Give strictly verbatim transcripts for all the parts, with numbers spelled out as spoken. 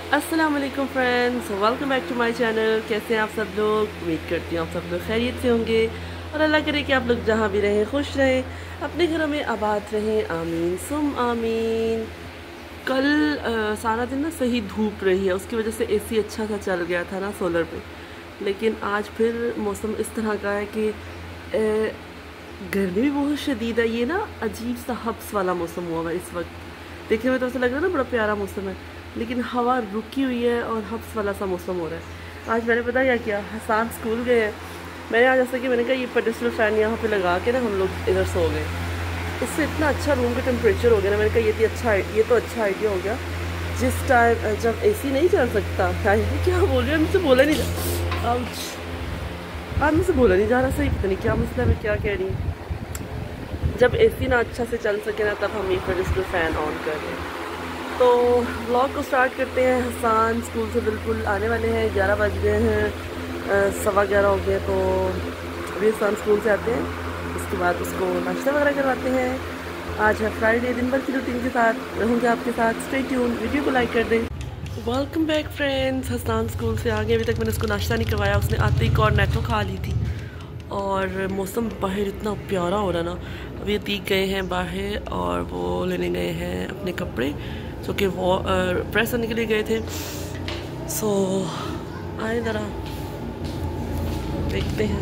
अस्सलाम वालेकुम friends, welcome back to my channel. कैसे हैं आप सब लोग? उम्मीद करती हूँ आप सब लोग खैरियत से होंगे और अल्लाह करे कि आप लोग जहाँ भी रहें खुश रहें, अपने घरों में आबाद रहें। आमीन सुम आमीन। कल आ, सारा दिन ना सही धूप रही है, उसकी वजह से एसी अच्छा सा चल गया था ना सोलर पे। लेकिन आज फिर मौसम इस तरह का है कि आ, गर्मी भी बहुत शदीद है। ये ना अजीब सा हब्स वाला मौसम हुआ है इस वक्त। देखने में तो ऐसा लग रहा है ना बड़ा प्यारा मौसम है, लेकिन हवा रुकी हुई है और हब्स वाला सा मौसम हो रहा है। आज मैंने पता क्या किया, हसान स्कूल गए हैं। मैंने आज जैसा कि मैंने कहा ये पेडिस्टल फ़ैन यहाँ पे लगा के ना हम लोग इधर सो गए। इससे इतना अच्छा रूम का टेम्परेचर हो गया ना, मैंने कहा ये तो अच्छा ये तो अच्छा आइडिया हो गया। जिस टाइम जब एसी नहीं चल सकता, क्या बोल रही है, मुझसे बोला नहीं जा आज मुझसे बोला नहीं जा रहा सही, पता नहीं क्या मसला है, क्या कह रही हूँ। जब एसी ना अच्छा से चल सके ना, तब हम ये पेडिस्टल फ़ैन ऑन कर रहे हैं। तो व्लॉग को स्टार्ट करते हैं। हसान स्कूल से बिल्कुल आने वाले हैं, ग्यारह बज गए हैं, सवा ग्यारह हो गए। तो अभी हसान स्कूल से आते हैं, उसके बाद उसको नाश्ता वगैरह करवाते हैं। आज है फ्राइडे, दिन भर की रूटीन के साथ रहूँगी आपके साथ। स्टे ट्यून, वीडियो को लाइक कर दें। Welcome back friends. Hasan school से आ गए, अभी तक मैंने उसको नाश्ता नहीं करवाया। उसने आते ही कॉर्नेटो खा ली थी और मौसम बाहर इतना प्यारा हो रहा ना। अभी तीक गए हैं बाहर और वो लेने गए हैं अपने कपड़े जो कि वो प्रेस करने के लिए गए थे। सो आए ज़रा देखते हैं।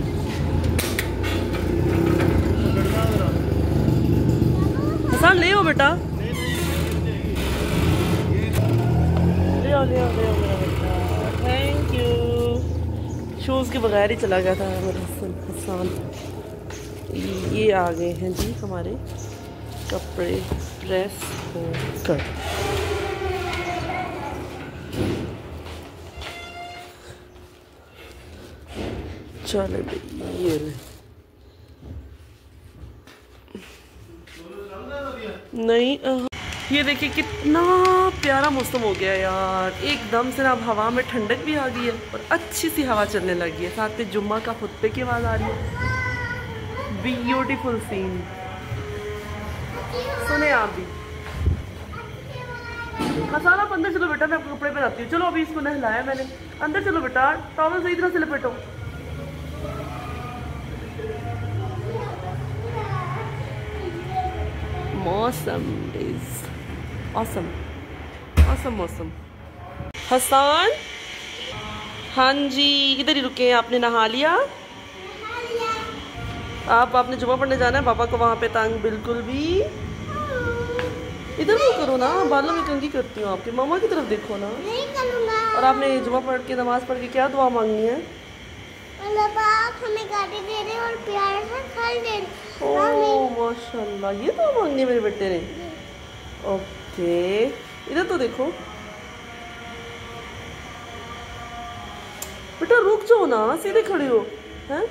हसान ले आओ बेटा, ले आओ ले आओ ले आओ मेरा बेटा, थैंक यू। शूज़ के बगैर ही चला गया था मेरा हसान। ये आ गए हैं जी हमारे कपड़े प्रेस होकर। चले भाई, ये नहीं आ, ये देखिए कितना प्यारा मौसम हो गया यार। एकदम से ना अब हवा में ठंडक भी आ गई है और अच्छी सी हवा चलने लगी है। साथ में जुम्मा का खुतबे की आवाज़ आ रही है। ब्यूटीफुल सीन सुने आप भी। हसान आप अंदर चलो बेटा, मैं आपको कपड़े पहनाती हूँ। चलो अभी इसको नहलाया मैंने, अंदर चलो बेटा, टॉवल सही तरह से लपेटो। मौसम इज ऑसम, ऑसम मौसम। हसान, हाँ जी इधर ही रुके हैं। आपने नहा लिया? आप आपने जुम्मा पढ़ने जाना है, पापा को वहाँ पे तंग बिल्कुल भी इधर नहीं करो ना, बालों में कंघी करती हूँ आपके। मामा की तरफ देखो ना। नहीं करूँगा। और आपने जुम्मा पढ़ के नमाज पढ़ के क्या दुआ मांगनी है? हमें गाड़ी दे रहे और प्यार से फल दे रहे। ओह माशाल्लाह, ये दुआ मांगनी है मेरे बेटे ने। ओके इधर तो देखो बेटा, रुक जाओ ना, सीधे खड़े हो हैं।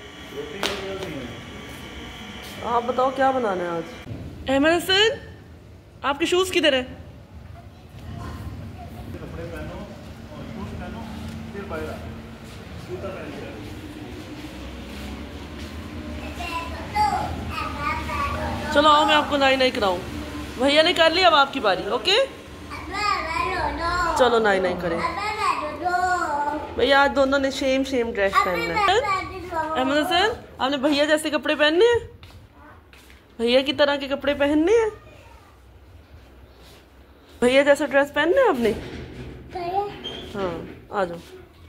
आप बताओ क्या बनाना है आज? अहमद हसन, आपके शूज किधर है? चलो आओ मैं आपको नाई नाई कराऊं। भैया ने कर लिया, अब आपकी बारी। ओके चलो नाई नाई करें। भैया आज दोनों ने सेम सेम ड्रेस पहनना है। अहमद हसन, आपने भैया जैसे कपड़े पहनने हैं, भैया की तरह के कपड़े पहनने हैं, भैया जैसा ड्रेस पहनना है आपने। हाँ आ जाओ।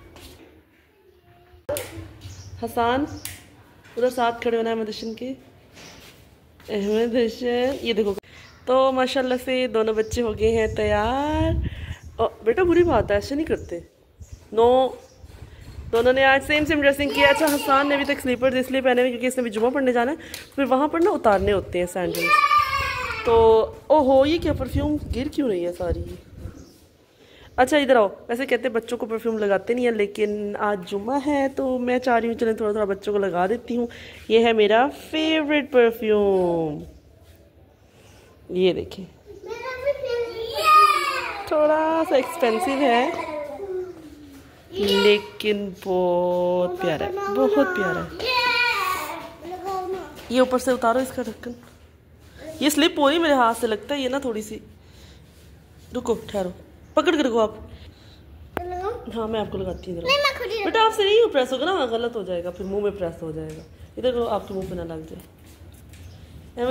हसान पूरा साथ खड़े होना है अहमद हसन के। अहमद हसन ये देखो। तो माशाल्लाह से दोनों बच्चे हो गए हैं तैयार। और बेटा बुरी बात है, ऐसे नहीं करते। नो, दोनों ने आज सेम सेम ड्रेसिंग किया। अच्छा हसान ने अभी तक स्लीपर्स इसलिए पहने हुए क्योंकि इसने भी जुम्मा पढ़ने जाना है, फिर वहाँ पर ना उतारने होते हैं सैंडल्स। तो ओहो ये क्या परफ्यूम गिर क्यों रही है सारी। अच्छा इधर आओ। वैसे कहते हैं बच्चों को परफ्यूम लगाते नहीं है, लेकिन आज जुम्मा है तो मैं चाह रही हूँ चलें थोड़ा थोड़ा बच्चों को लगा देती हूँ। ये है मेरा फेवरेट परफ्यूम, ये देखिए। थोड़ा सा एक्सपेंसिव है लेकिन बहुत प्यारा है, बहुत प्यारा है। ये ऊपर से उतारो इसका ढक्कन। ये स्लिप हो रही मेरे हाथ से लगता है, ये ना थोड़ी सी, रुको ठहरो, पकड़ कर रखो आप। लगाऊं? हाँ मैं आपको लगाती हूँ। नहीं मैं खुद ही बेटा आपसे नहीं प्रेस होगा ना, गलत हो जाएगा, फिर मुंह में प्रेस हो जाएगा। इधर को आपके मुंह पे ना लग जाए।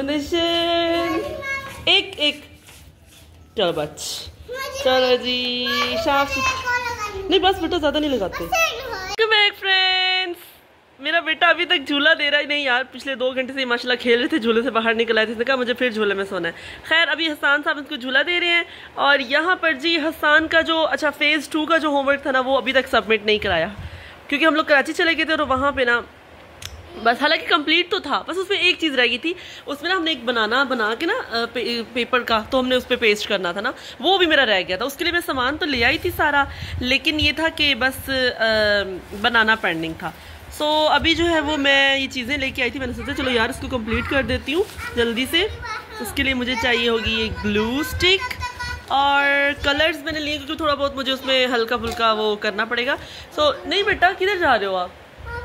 एमिनेशन एक एक चलो बच, चलो जी शाबाश। नहीं बस बेटा ज्यादा नहीं लगाते। बैक फ्रेंड्स, मेरा बेटा अभी तक झूला दे रहा ही नहीं यार। पिछले दो घंटे से माशाल्लाह खेल रहे थे, झूले से बाहर निकल आए थे, इसने कहा मुझे फिर झूले में सोना है। खैर अभी हसान साहब इसको झूला दे रहे हैं। और यहाँ पर जी हसान का जो अच्छा फेज़ टू का जो होमवर्क था ना वो अभी तक सबमिट नहीं कराया, क्योंकि हम लोग कराची चले गए थे और वहाँ पे ना बस, हालांकि कंप्लीट तो था, बस उसमें एक चीज़ रह गई थी। उसमें ना हमने एक बनाना बना के ना पे, पेपर का, तो हमने उस पर पेस्ट करना था ना, वो भी मेरा रह गया था। उसके लिए मैं सामान तो ले आई थी सारा, लेकिन ये था कि बस आ, बनाना पेंडिंग था। सो so, अभी जो है वो मैं ये चीज़ें लेके आई थी। मैंने सोचा चलो यार इसको कंप्लीट कर देती हूँ जल्दी से। उसके लिए मुझे चाहिए होगी एक ग्लू स्टिक और कलर्स मैंने लिए, क्योंकि थोड़ा बहुत मुझे उसमें हल्का फुल्का वो करना पड़ेगा। सो so, नहीं बेटा किधर जा रहे हो आप?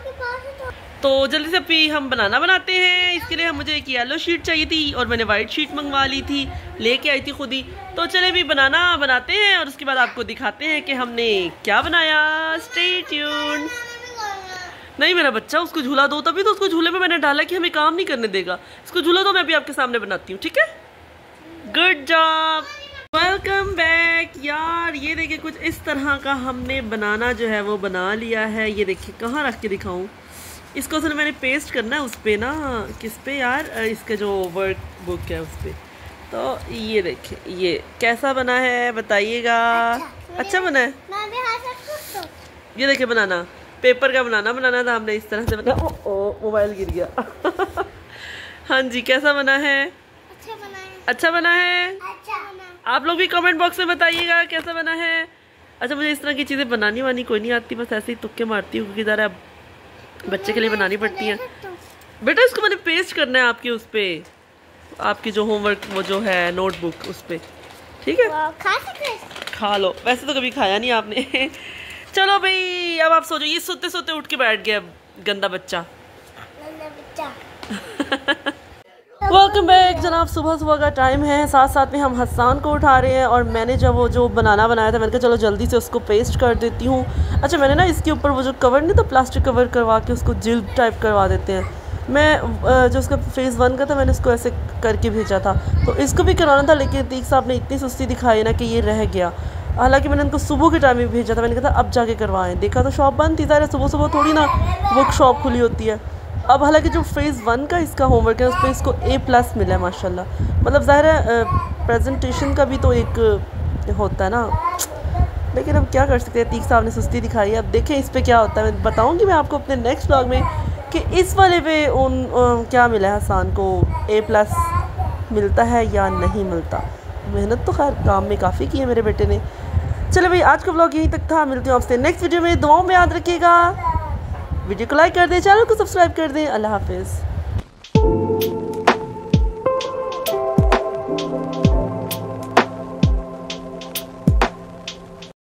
तो जल्दी से अभी हम बनाना बनाते हैं। इसके लिए मुझे एक येलो शीट चाहिए थी और मैंने वाइट शीट मंगवा ली थी, लेके आई थी खुद ही। तो चले भी बनाना बनाते हैं और उसके बाद आपको दिखाते हैं कि हमने क्या बनाया। Stay tuned. नहीं मेरा बच्चा, उसको झूला दो, तभी तो उसको झूले में मैंने डाला कि हमें काम नहीं करने देगा। इसको झूला दो, मैं भी आपके सामने बनाती हूँ, ठीक है? Good job, welcome back. यार ये देखिए कुछ इस तरह का हमने बनाना जो है वो बना लिया है। ये देखिए कहाँ रख के दिखाऊं इसको, तो मैंने पेस्ट करना है उस पर ना, किस पे यार, इसका जो वर्क बुक है उस पर। तो ये देखिए ये कैसा बना है बताइएगा। अच्छा, अच्छा बना है। ये देखिए बनाना, पेपर का बनाना बनाना था हमने, इस तरह से बना। ओ ओ मोबाइल गिर गया। हाँ जी कैसा बना है? अच्छा बना है। अच्छा बना है। अच्छा बना। आप लोग भी कमेंट बॉक्स में बताइएगा कैसा बना है। अच्छा मुझे इस तरह की चीज़ें बनानी वानी कोई नहीं आती, बस ऐसे ही तुक्के मारती हूँ, क्योंकि ज़रा बच्चे के लिए बनानी पड़ती है। बेटा इसको मैंने पेस्ट करना है आपके उस पे, आपकी जो होमवर्क वो जो है नोटबुक उस पे, ठीक है? खा सकते? खा लो, वैसे तो कभी खाया नहीं आपने। चलो भाई अब आप सो जाओ। ये सोते सोते उठ के बैठ गया गंदा बच्चा। वेलकम बैक जनाब। सुबह सुबह का टाइम है, साथ साथ में हम हसान को उठा रहे हैं। और मैंने जब वो जो बनाना बनाया था मैंने कहा चलो जल्दी से उसको पेस्ट कर देती हूँ। अच्छा मैंने ना इसके ऊपर वो जो कवर नहीं था, प्लास्टिक कवर करवा के उसको जिल्द टाइप करवा देते हैं। मैं जो उसका फेज़ वन का था मैंने उसको ऐसे करके भेजा था, तो इसको भी करवाना था, लेकिन तीक साहब ने इतनी सुस्ती दिखाई ना कि ये रह गया। हालांकि मैंने उनको सुबह के टाइम में भेजा था, मैंने कहा था अब जाके करवाएं। देखा तो शॉप बंद थी, ज़ाहिर सुबह सुबह थोड़ी ना बुक शॉप खुली होती है। अब हालांकि जो फेज़ वन का इसका होमवर्क है उस पर इसको ए प्लस मिला है माशाल्लाह। मतलब ज़ाहिर है प्रेजेंटेशन का भी तो एक होता है ना, लेकिन अब क्या कर सकते हैं, तीक साहब ने सुस्ती दिखाई है। अब देखें इस पर क्या होता है, मैं बताऊँगी मैं आपको अपने नेक्स्ट व्लॉग में कि इस वाले पे उन आ, क्या मिला है हसान को, ए प्लस मिलता है या नहीं मिलता। मेहनत तो खैर काम में काफ़ी की है मेरे बेटे ने। चलो भाई आज का व्लॉग यहीं तक था, मिलती हूँ आपसे नेक्स्ट वीडियो में। दुआओं में याद रखिएगा, वीडियो को लाइक कर दें, चैनल को सब्सक्राइब कर दें। अल्लाह हाफिज़।